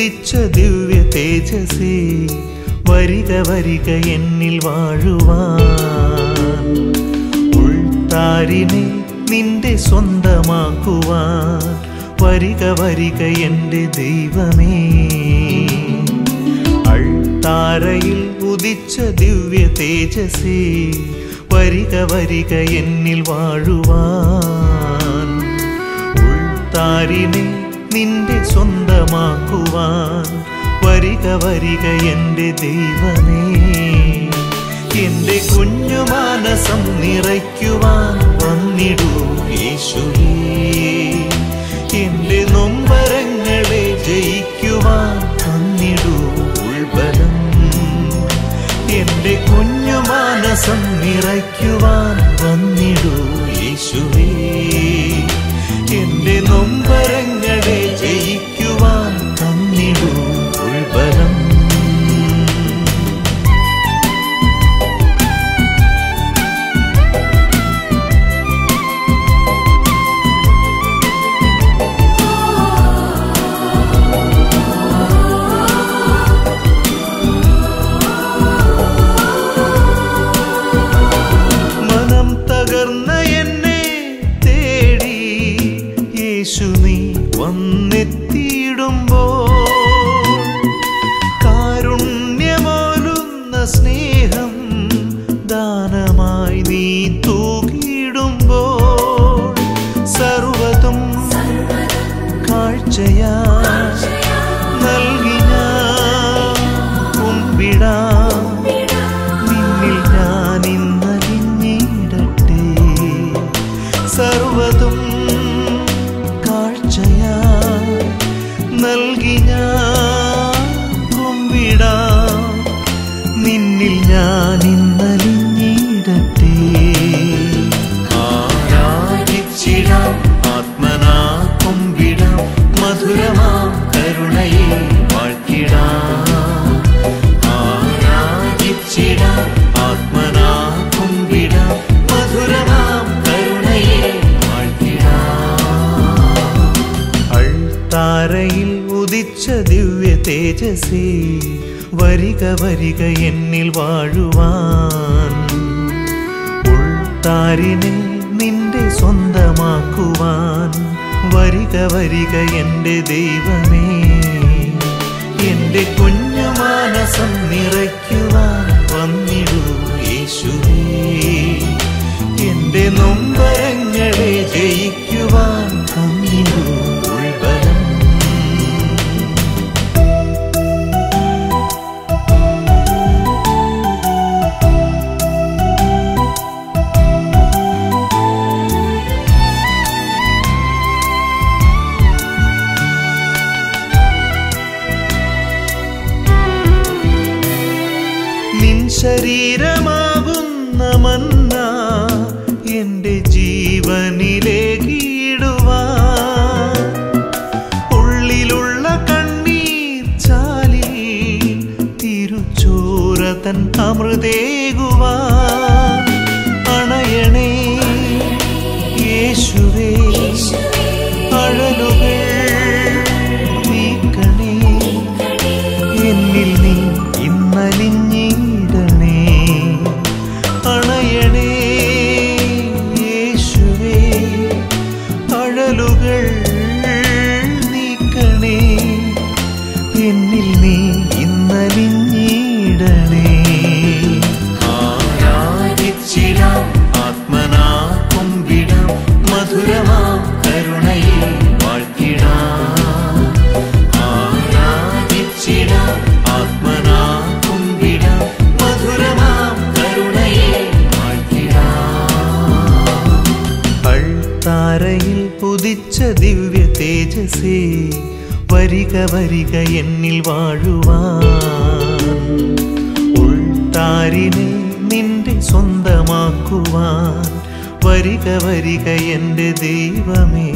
ഉദിച്ച ദിവ്യ തേജസ്സേ വരിക വരിക എന്നിൽ വാഴുവാൻ ഉൾത്താരിനെ നിന്റെ സ്വന്തമാക്കുവാൻ വരിക വരിക എൻ്റെ ദൈവമേ അൾത്താരയിൽ ഉദിച്ച ദിവ്യ തേജസ്സേ വരിക വരിക എന്നിൽ വാഴുവാൻ ഉൾത്താരിനെ നിന്റെ സ്വന്തമാക്കുവാൻ വരിക വരിക എൻ്റെ ദൈവമേ എൻ്റെ കുഞ്ഞു മനസം നിറയ്ക്കുവാൻ വന്നിടൂ യേശുവേ എൻ്റെ നൊമ്പരങ്ങളെ ജയിക്കുവാൻ വന്നിടൂ ഉൾബലം എൻ്റെ കുഞ്ഞു മനസം നിറയ്ക്കുവാൻ വന്നിടൂ യേശുവേ എൻ്റെ നൊമ്പരങ്ങളെ ജയിക്കുവാൻ തന്നിടൂ ഉൾബലം മനം തകർന്ന എന്നെ തേടി യേശു നീ വന്നെത്തിയിടുമ്പോൾ കാരുണ്യമോലുന്ന സ്നേഹം ദാനമായി നീ തൂകിയിടുമ്പോൾ സർവ്വതും കാഴ്ചയാ നൽകി ഞാൻ കുമ്പിടാം നിന്നിൽ ഞാൻ ഇന്നലിഞ്ഞിടട്ടെ സർവ്വതും കാഴ്ചയാ നൽകി ഞാൻ കുമ്പിടാം നിന്നിൽ ഞാൻ ഇന്നലിഞ്ഞിടട്ടെ ആരാധിച്ചിടാം ആത്മനാ കുമ്പിടാം മധുരമാം കരുണയെ വാഴ്ത്തിടാം ആരാധിച്ചിടാം ആത്മനാ കുമ്പിടാം മധുരമാം കരുണയെ വാഴ്ത്തിടാം അൾത്താരയിൽ ഉദിച്ച ദിവ്യ തേജസ്സേ വരിക വരിക എന്നിൽ വാഴുവാൻ ഉൾത്താരിനെ നിന്റെ സ്വന്തമാക്കുവാൻ വരിക വരിക എൻ്റെ ദൈവമേ എൻ്റെ കുഞ്ഞു മനസം നിറയ്ക്കുവാൻ വന്നിടൂ യേശുവേ എൻ്റെ നൊമ്പരങ്ങളെ ജയിക്കുവാൻ തന്നിടൂ ഉൾബലം നിൻ ശരീരമാകുന്ന മന്ന എൻ്റെ ജീവനിലേക്കിടുവാൻ ഉള്ളിലുള്ള കണ്ണീർ ചാലിൽ തിരുച്ചോര തൻ അമൃതേകുവാൻ അണയണേ യേശുവേ അഴലുകൾ നീക്കണേ എന്നിൽ നീ ഇന്നലിഞ്ഞിടണേ അണയണേ യേശുവേ അഴലുകൾ നീക്കണേ എന്നിൽ നീ ഇന്നലിഞ്ഞിടണേ ആരാധിച്ചിടാം ആത്മനാ കുമ്പിടാം മധുരമാം കരുണയെ വാഴ്ത്തിടാം ആരാധിച്ചിടാം ആത്മനാ കുമ്പിടാം മധുരമാം കരുണയെ വാഴ്ത്തിടാം അൾത്താരയിൽ ഉദിച്ച ദിവ്യ തേജസ്സേ വരിക വരിക എന്നിൽ വാഴുവാൻ ഉൾത്താരിനെ നിന്റെ സ്വന്തമാക്കുവാൻ വരിക വരിക എൻ്റെ ദൈവമേ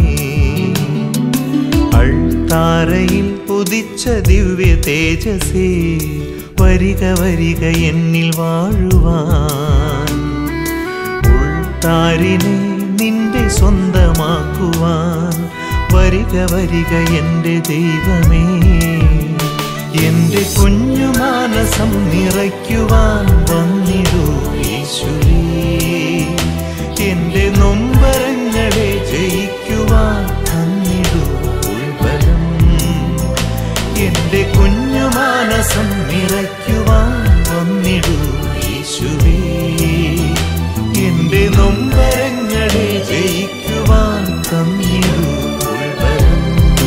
അൾത്താരയിൽ ഉദിച്ച ദിവ്യ തേജസ്സേ വരിക വരിക എന്നിൽ വാഴുവാൻ ഉൾത്താരിനെ നിന്റെ സ്വന്തമാക്കുവാൻ വരിക വരിക എൻ്റെ ദൈവമേ എന്റെ കുഞ്ഞു മാനസം നിറയ്ക്കുവാൻ വന്നിടൂ യേശുവേ. എന്റെ നൊമ്പരങ്ങളെ ജയിക്കുവാൻ തന്നിടൂ ഉൾബലം. എന്റെ കുഞ്ഞു മാനസം നിറയ്ക്കുവാൻ വന്നിടൂ യേശുവേ. എന്റെ നൊമ്പരങ്ങളെ ജയിക്കുവാൻ തന്നിടൂ ഉൾബലം.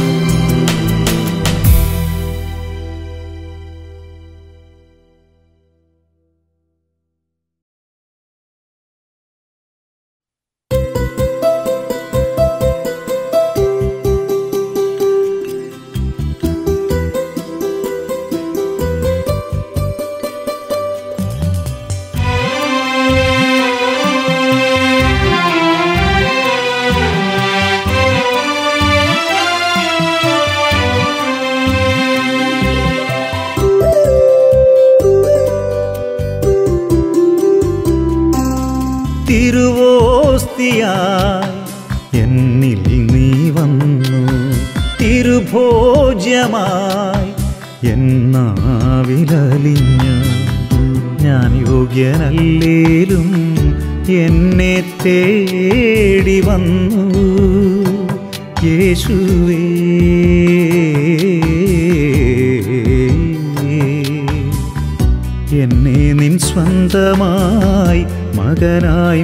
തിരുവോസ്തിയായി എന്നിൽ നീ വന്നു, തിരുഭോജ്യമായി എന്നാവിലലിഞ്ഞു. ഞാൻ യോഗ്യനല്ലേലും എന്നെ തേടി വന്നു യേശുവേ. എന്നെ നിൻ സ്വന്തമായി മകനായി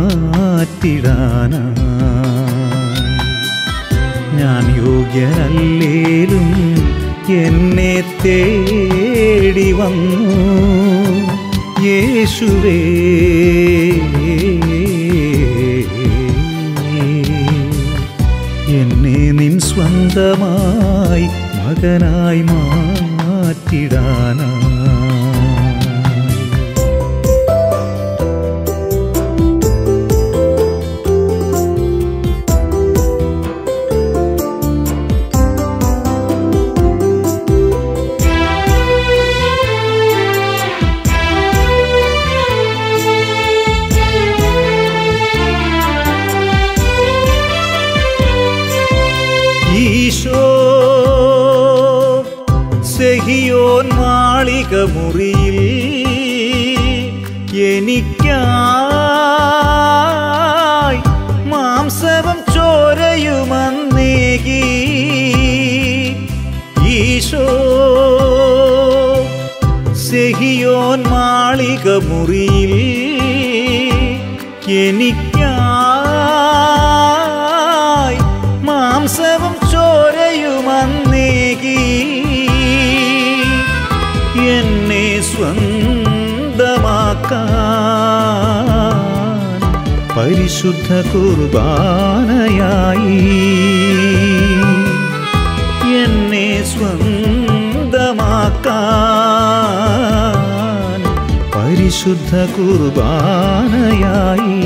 മാറ്റിടാനായി. ഞാൻ യോഗ്യനല്ലേലും എന്നെ തേടി വന്നു യേശുവേ. എന്നെ നിൻ സ്വന്തമായി മകനായി മാറ്റിടാനായി. ഈശോ സെഹിയോൻ മാളിക മുറിയിൽ എനിക്കായി മാംസവും ചോരയുമന്നേകി. ഈശോ സെഹിയോൻ മാളിക മുറിയിൽ എനിക്കായി മാംസവും ചോരയുമന്നേകി. എന്നെ സ്വന്തമാക്കാൻ പരിശുദ്ധ കുർബാനയായി. എന്നെ സ്വന്തമാക്കാൻ പരിശുദ്ധ കുർബാനയായി.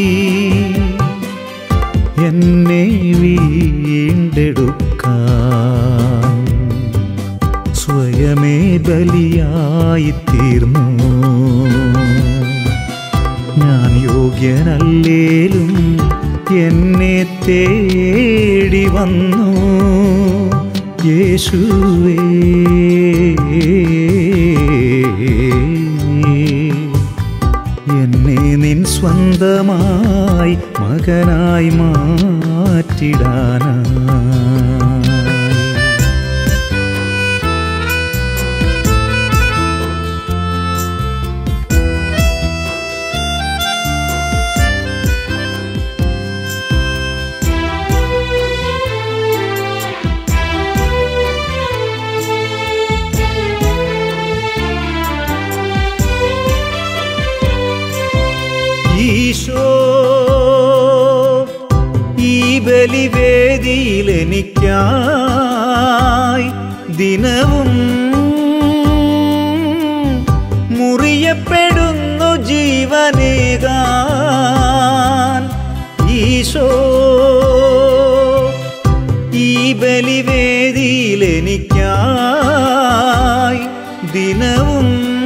എന്നെ വീണ്ടെടുക്കാൻ സ്വയമേ ബലിയായിത്തീർന്നു. ഞാൻ യോഗ്യനല്ലേലും എന്നെ തേടി വന്നു യേശുവേ. എന്നെ നിൻ സ്വന്തമായി മകനായി മാറ്റിടാനായി. ഈശോ ഈ ബലിവേദിയിൽ എനിക്കായി ദിനവും മുറിയപ്പെടുന്നു ജീവനേകാൻ. ഈശോ ഈ ബലിവേദിയിൽ എനിക്കായി ദിനവും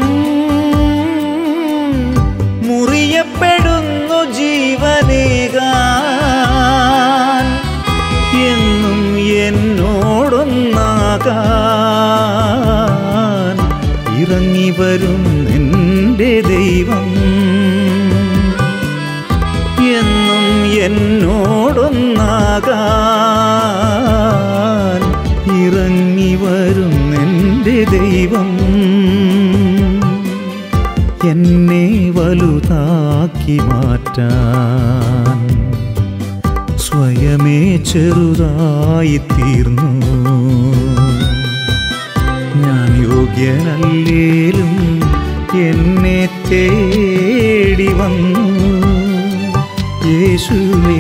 മുറിയപ്പെടുന്നു ജീവനേകാൻ. എന്നും എന്നോടൊന്നാകാൻ വരുന്നെൻ്റെ ദൈവം, എന്നും എന്നോടൊന്നാകാൻ ഇറങ്ങി വരുന്നെൻ്റെ ദൈവം, എന്നെ വലുതാക്കി മാറ്റാൻ സ്വയമേ ചെറുതായിത്തീർന്നു. ഞാൻ യോഗ്യനല്ലേലും എന്നെ തേടി വന്നു യേശുവേ.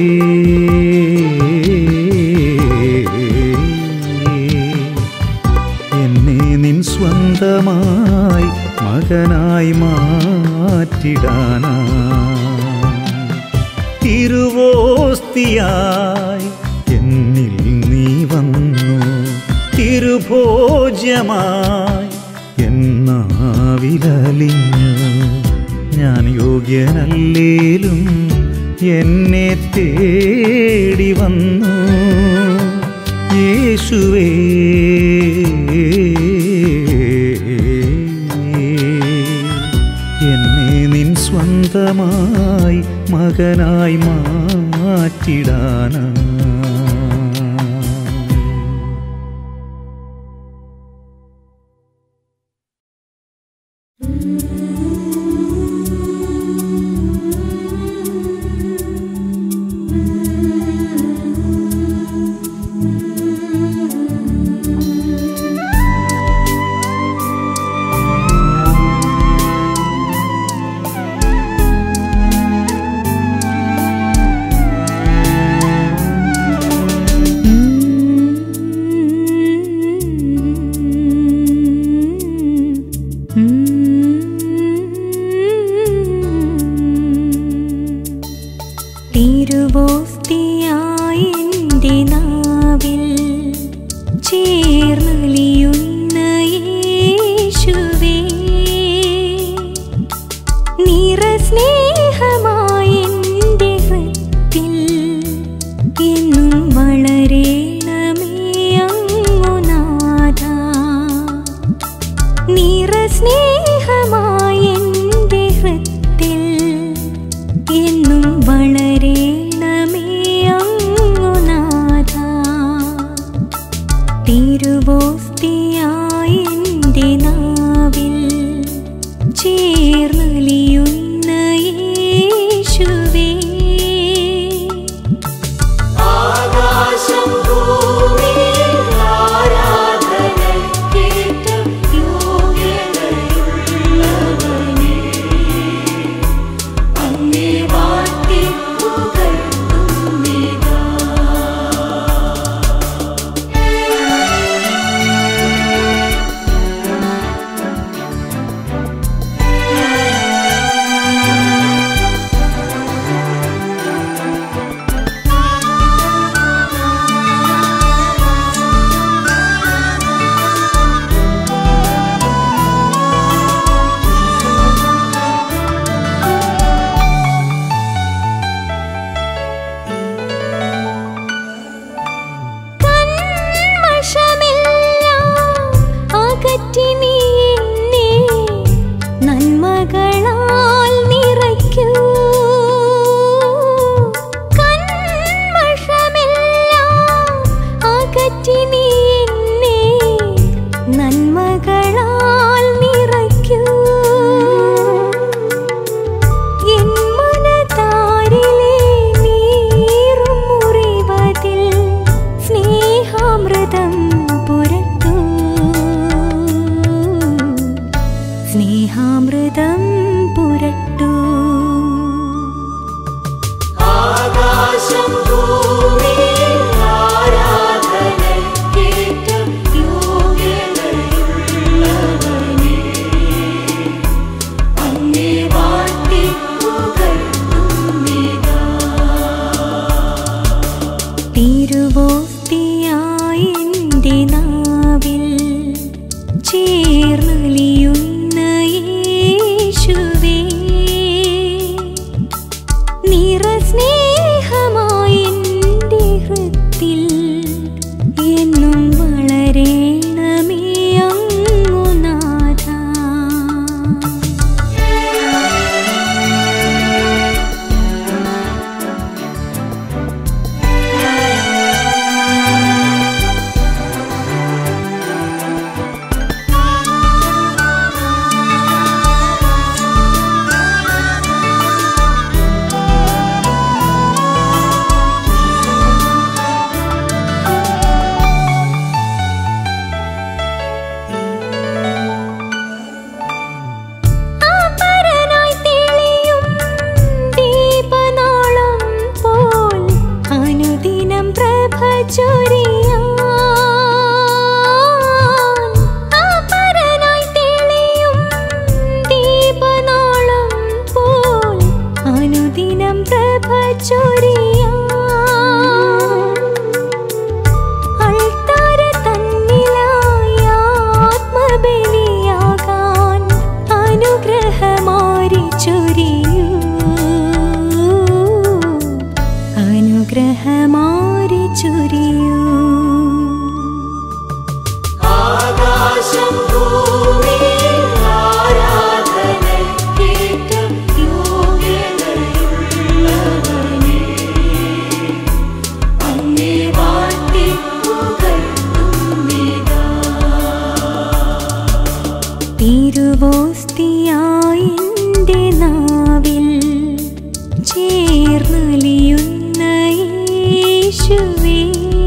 എന്നെ നിൻ സ്വന്തമായി മകനായി മാറ്റിടാനാ, തിരുവോസ്തിയായി എന്നിൽ നീ വന്നു, തിരുഭോജ്യമായി എന്നാവിലലിഞ്ഞു. ഞാൻ യോഗ്യനല്ലേലും എന്നെ തേടി വന്നു യേശുവേ. എന്നെ നിൻ സ്വന്തമായി മകനായി മാറ്റിടാനാ. ചേർന്നലിയുന്ന യേശു ചൊരിയൂ, അനുഗ്രഹമാരി ചൊരിയൂ. തിരുവോസ്തിയായി എൻ്റെ നാവിൽ ചേർന്നലിയുന്ന യേശുവേ,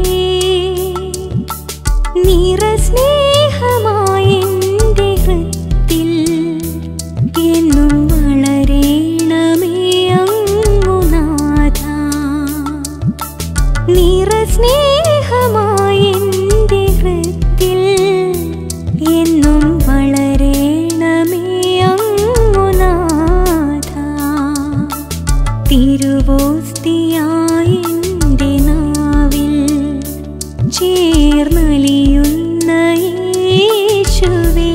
നിറസ്നേഹമായി എൻ്റെ ഹൃത്തിൽ എന്നും വളരണമേ അങ്ങു നാഥ. നിറസ്നേഹമായി എൻ്റെ ഹൃത്തിൽ എന്നും വളരണമേ അങ്ങു നാഥ. തിരുവോസ്തിയായി എൻ്റെ നാവിൽ ചേർന്നലിയുന്ന യേശുവേ,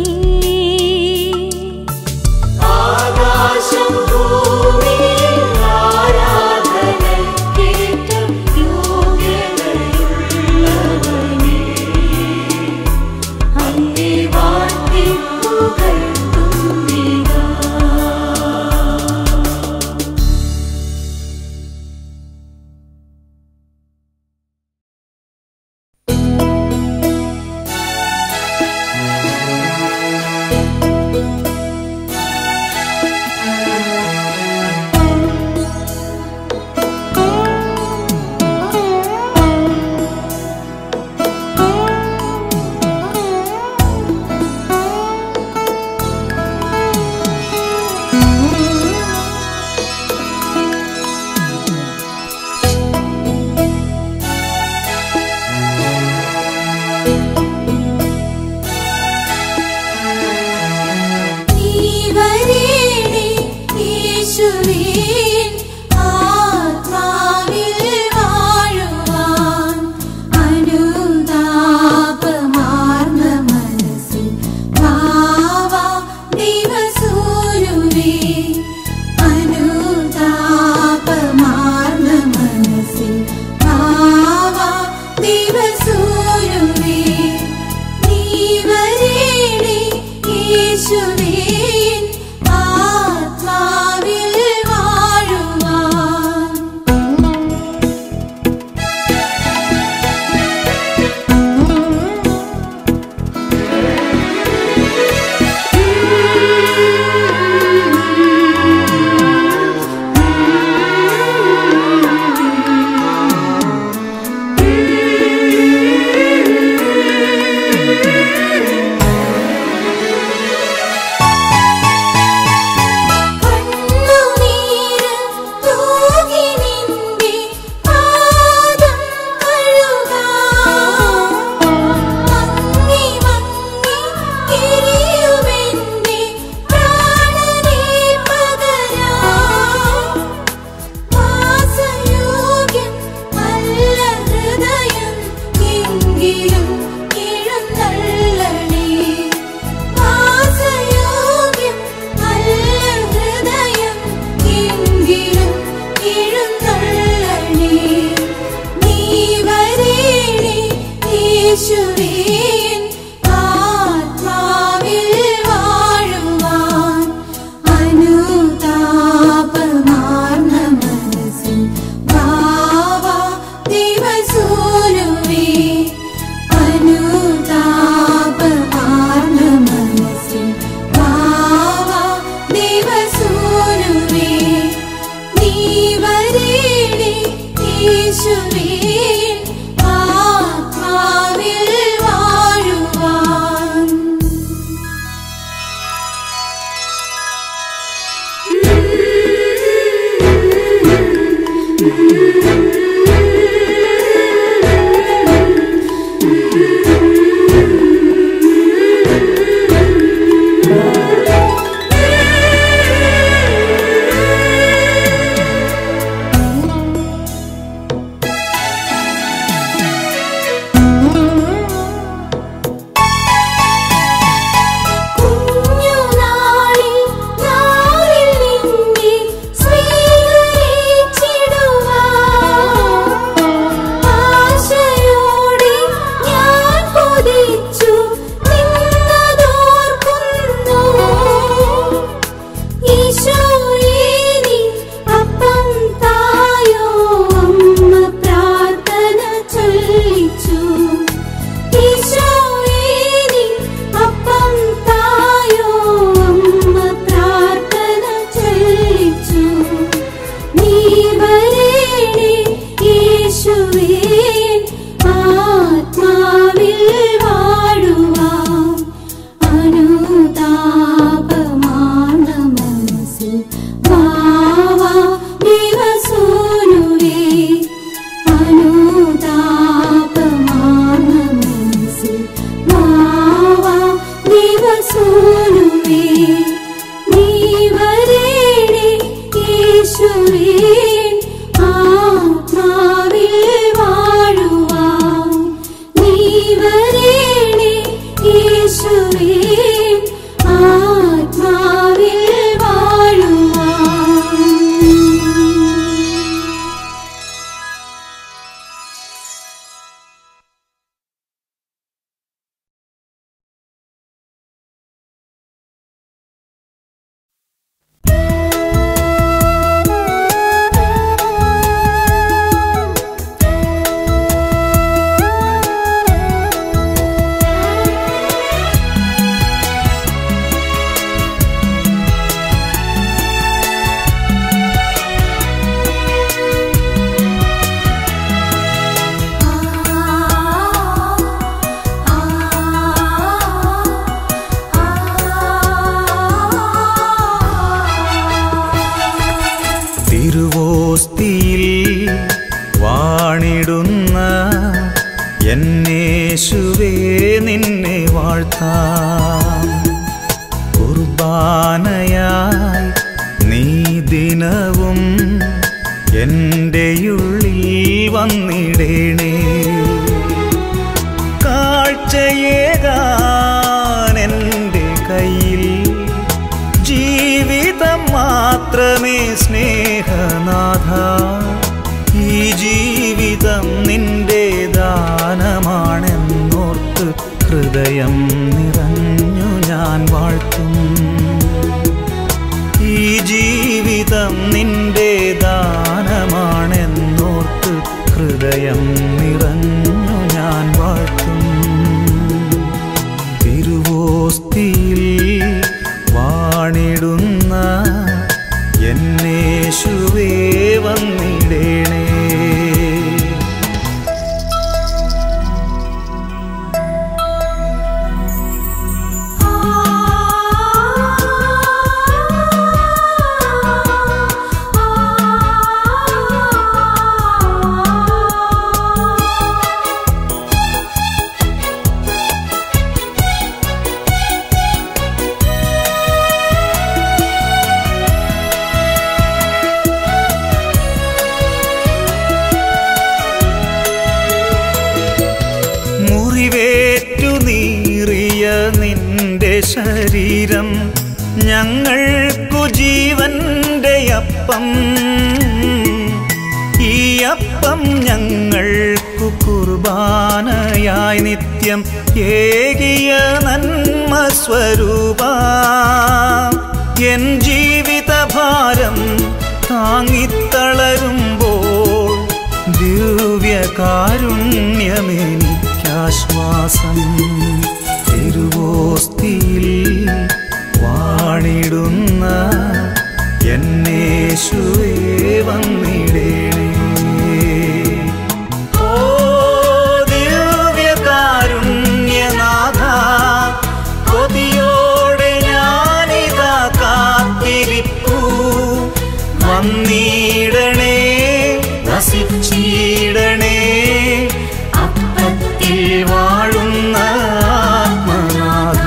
തിരുവോസ്തിയിൽ വാണിടുന്ന എന്നേശുവേ നിന്നെ വാഴ്ത്താം. കുർബാനയായി നീ ദിനവും എൻ്റെയുള്ളിൽ വന്നിടേണേ. കാഴ്ചയേകാൻ എൻ്റെ കയ്യിൽ ജീവിതം മാത്രമേ സ്നേഹനാഥ. ഈ ജീവിതം നിന്റെ ദാനമാണെന്നോർത്ത് ഹൃദയം നിറഞ്ഞു ഞാൻ വാഴ്ത്തും. ഈ ജീവിതം നിന്റെ ദാനമാണെന്നോർത്ത് ഹൃദയം നിറഞ്ഞു ഞാൻ വാഴ്ത്തും. തിരുവോസ്തിയിൽ വാണിടുന്ന എന്നേശുവേ വന്നിടേണേ. നിന്റെ ശരീരം ഞങ്ങൾക്കു ജീവന്റെ അപ്പം. ഈ അപ്പം ഞങ്ങൾക്കു കുർബാനയായി നിത്യം ഏകിയ നന്മ സ്വരൂപ. എൻ ജീവിതഭാരം താങ്ങിത്തളരുമ്പോൾ ദിവ്യകാരുണ്യമെനിക്കാശ്വാസം. തിരുവോസ്തിയിൽ വാണിടുന്ന എന്നേശുവേ വന്നിടേണേ. ഓ ദിവ്യകാരുണ്യനാഥ, കൊതിയോടെ ഞാനിതാ കാത്തിരിപ്പൂ. വന്നിടണേ, വസിച്ചിടണേ, അപ്പത്തിൽ വാഴുന്ന ആത്മനാഥ.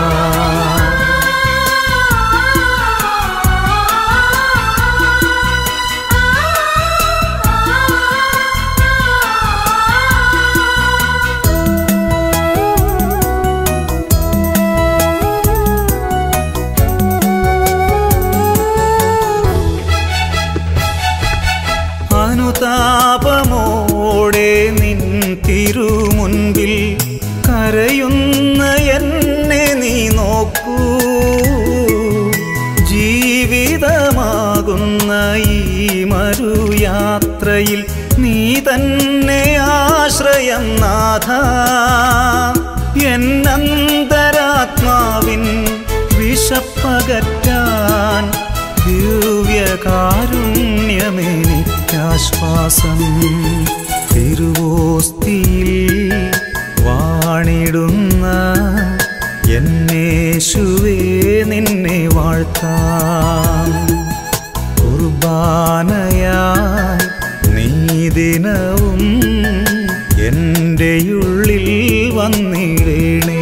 അനുതാപമോടെ നിൻ തിരുമുൻപിൽ കരയുന്ന എന്നെ നീ നോക്കൂ. ജീവിതമാകുന്ന ഈ മരുയാത്രയിൽ നീ തന്നെ ആശ്രയം നാഥ. എന്നന്തരാത്മാവിൻ വിശപ്പകറ്റാൻ ദിവ്യകാരുണ്യമെനിക്കാശ്വാസം. തിരുവോസ്തിയിൽ വാണിടുന്ന എന്നേശുവേ നിന്നെ വാഴ്ത്താം. കുർബാനയായി നീ ദിനവും എൻ്റെയുള്ളിൽ വന്നിടേണേ.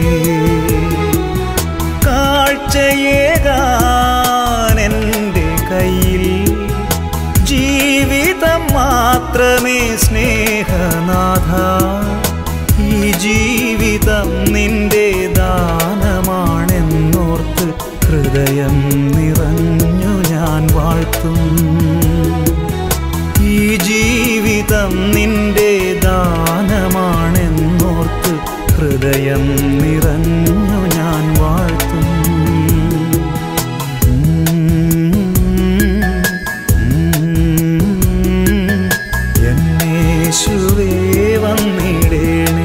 കാഴ്ചയേകാൻ എൻ്റെ കയ്യിൽ ഹൃദയം നിറഞ്ഞു ഞാൻ വാഴ്ത്തും. ഈ ജീവിതം നിന്റെ ദാനമാണെന്നോർത്ത് ഹൃദയം നിറഞ്ഞു ഞാൻ വാഴ്ത്തും. എന്നേശുവേ വന്നിടേണേ.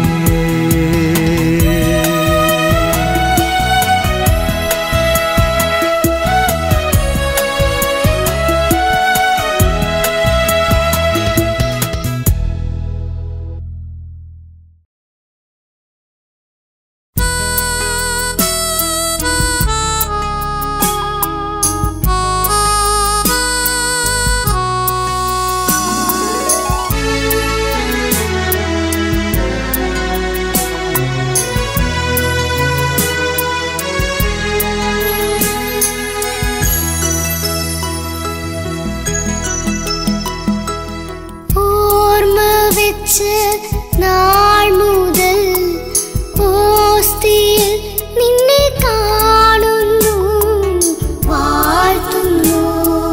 നാൾ മുതൽ ഓസ്തിയിൽ നിന്നെ കാണുന്നു, വാഴ്ത്തുന്നു.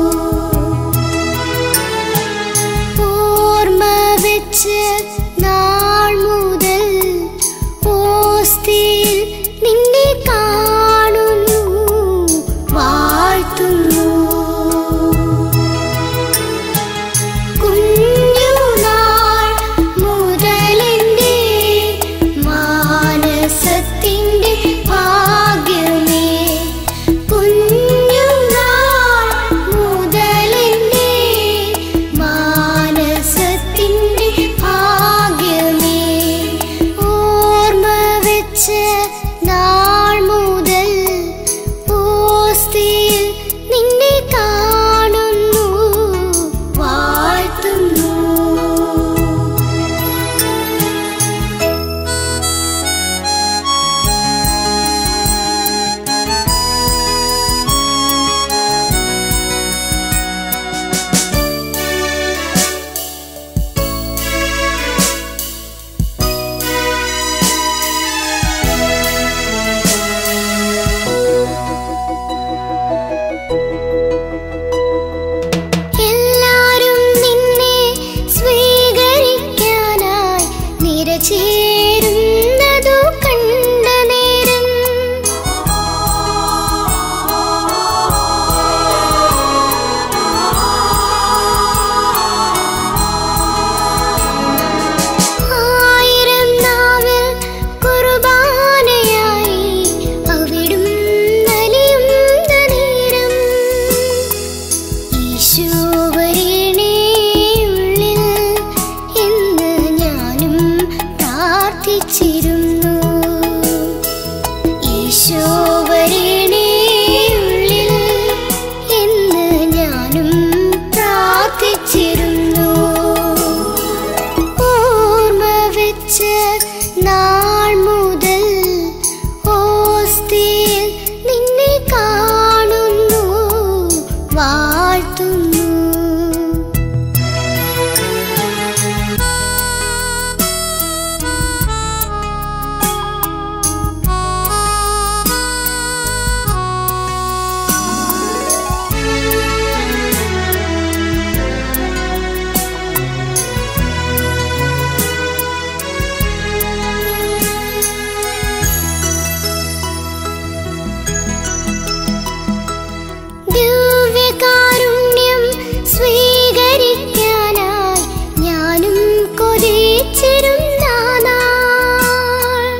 ഓർമ്മ വെച്ച് നാൾ മുതൽ ഓസ്തിയിൽ നിന്നെ കാണുന്നു, വാഴ്ത്തുന്നു. നാൾ മുതൽ ഓസ്തിയിൽ നിന്നെ കാണുന്നു, വാഴ്ത്തുന്നു. ചേരുന്നതു കണ്ട നേരം ആയിരം നാവിൽ കുർബാനയായി അവിടും നലിയുന്ന നേരം ഈശോ വരണേ ഉള്ളിൽ എന്ന് ഞാനും പ്രാർത്ഥിച്ചിരുന്നു. ഈശോ വരണേ ഉള്ളിൽ എന്ന് ഞാനും പ്രാർത്ഥിച്ചിരുന്നു. ഓർമ്മ വെച്ച് നാൾ മുതൽ ഓസ്തിയിൽ നിന്നെ കാണുന്നു, വാഴ്ത്തുന്നു. ദിവ്യകാരുണ്യം സ്വീകരിക്കാനായി ഞാനും കൊതിച്ചിരുന്ന നാൾ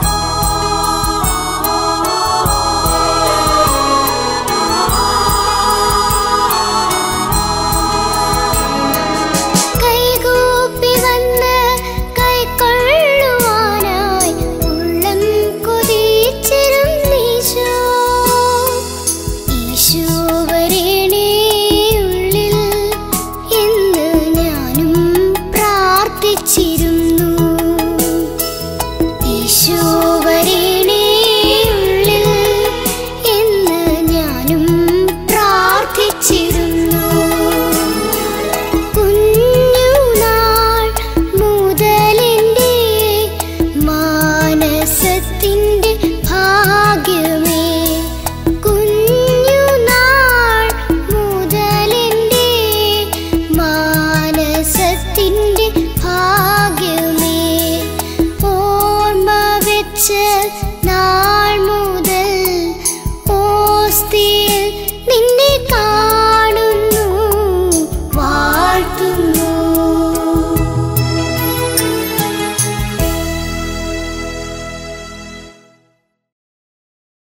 കൈകൂപ്പി വന്ന് കൈക്കൊള്ളുവാനായി ഉള്ളം കൊതിച്ചിരുന്നീശോ. ഈശോ വരണേ ഉള്ളിൽ എന്ന് ഞാനും പ്രാർത്ഥിച്ചിരുന്നു. ഈശോ വരണേ ഉള്ളിൽ എന്ന് ഞാനും പ്രാർത്ഥിച്ചിരുന്നു.